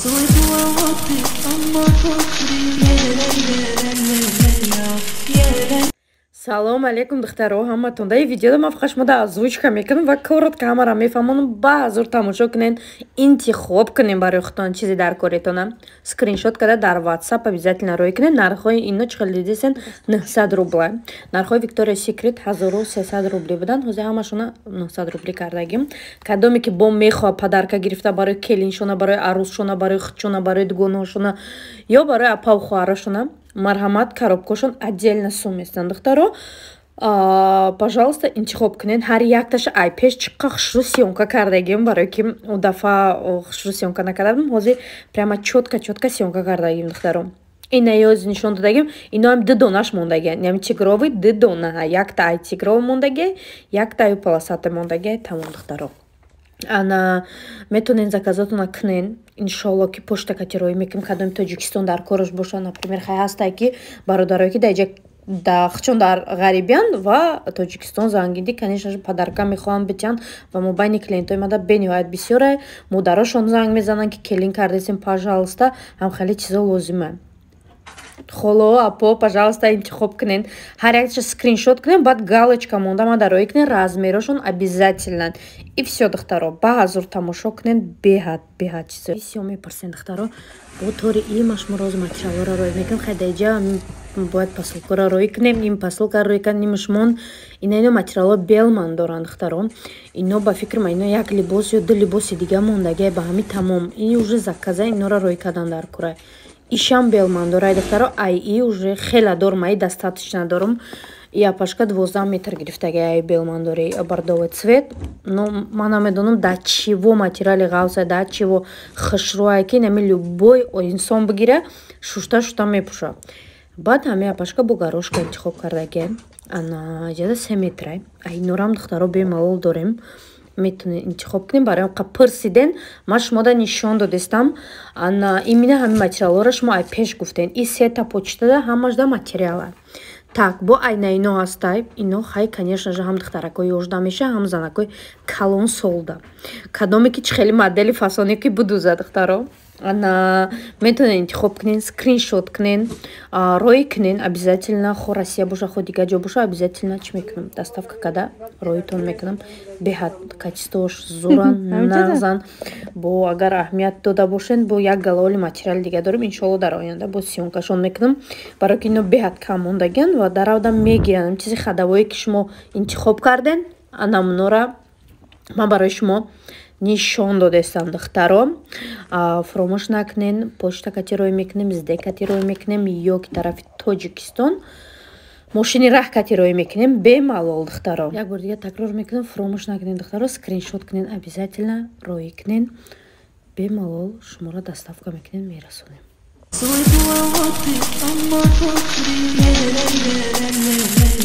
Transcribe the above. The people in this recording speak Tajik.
Салом алейкум духтаро ҳаматон. Дар видеода ман фақат шумода озвучка мекунам ва коротко ҳамаро мефаҳмонам. баъзур тамошо кунен, интихоб кунен барои худтон чизе дар коретона. Скриншот карда дар WhatsApp обязательно рой кунен. Нархҳои ино чӣ хел дидисен? 900 рубла. Нархҳои Victoria's Secret 1300 рубли буданд. ҳозир ҳамашона 900 рубли кардагим. Кадоме ки бо мехоҳад падарка гирифта барои келиншона, барои арӯсшона, барои худшона, барои дугонаҳошона ё барои апа ва хоҳарашона марҳамат коробкашон отдельно сум местан духтаро. Пожалуйста, интихоб кунен. Ҳар якташ ай пеш чиққа хушрӯ сёнка кардагим, барои ки у дафъа хушрӯ сёнка накардам. ҳозир прямо чётка сёнка кардагим духтаро. Ина ёз нишон додагим. Иноам ду донаш мондагиян. Яъни тигрови ду дона. Якта ай тигрови мондагия, якта ай полосата мондагия. Тамом духтаро. Ана метонен заказотона кунен. Иншалло ки почта катирои мекунем. Кадоми Тоҷикистон дар кораш боша. Например, хай ҳастай ки бародарое ки даҷа хчон дар ғарибиян ва Тоҷикистон зангиди, конечно же падарка мехоҳанд битян ва мо байни клиентои мада бениҳоят бисёре модарашон занг мезананд ки келин кардесин, пожалуйста, ҳам хеле чизо лозима. Холо апо, пожалуйста, интихоб кунен. Ҳар якша скриншот кунен, баъд галочка монда мадарои кунен, размерошон обязательно. И всё духтаро. Баъзур тамошо кунен, беҳад чизо. Бисёр мепарсен духтаро. Бо тори имаш мо роз материалора рой мекунем. Хайдаҷа бояд посылкора рой кунем. Ин посылка рой кунем, имашмон. Ино материало белман доранд духтаро. Ино ба фикр ма ино як либос ё ду либоси дига мондагия ба ҳами тамом. Ин уже заказа инора рой кардан дар кура. Ишам белман дорад духтаро. Ай и уже хела дорм, ай достаточно дорм. И апашка 12 метр гирифтагия ай белман дори бордовый цвет. Но ман намедонам да чего материали гавса, да чего хушрӯ ки нами любой инсон бигира шушта мепуша. Баъд ҳами апашка бо горошка интихоб кардагия. Ана ҷада 3 метр. Ай норам духтаро бемалол дорем. Метонед интихоб кунем. Барои қа пурсиден, ман шумода нишон додистам. Ана имина ҳами материалора шумо ай пеш гуфтен. И сета почтада ҳамашда материала. Так, бо айна ино ҳастай. Ино хай, конечно же, ҳам духтаракои 11 меша, ҳам занакои калон солда. Кадоме ки чӣ хели модели фасоне ки будуза духтаро. Ана метонед интихоб кунен, скриншот кунен, рой кунен, обязательно хо Россия боша, хо дига ҷо боша, обязательно чӣ мекунам? Доставка када ройтон мекунам. Беҳад качествош зуран, нағзан. Бо агар аҳамият дода бошен, бо як галоли материали дига дорем. Иншалло дар оянда бо сёнкашон мекунам. Барои ки ино беҳад кам мондагиян ва дар авда мегиранд. Чизи хадавое ки шумо интихоб карден, намунора ман барои шумо нишон додестам духтаро. Фромӯш накунен, почта катирои мекунем, зде катирои мекунем ё ки тарафи Тоҷикистон мошини раҳ катирои мекунем бемалол духтаро. Як бор дига такрор мекунем, фромӯш накунен духтаро, скриншот кунен, обязательно рои кунен, бемалол шуморо доставка мекунем, мерасонем.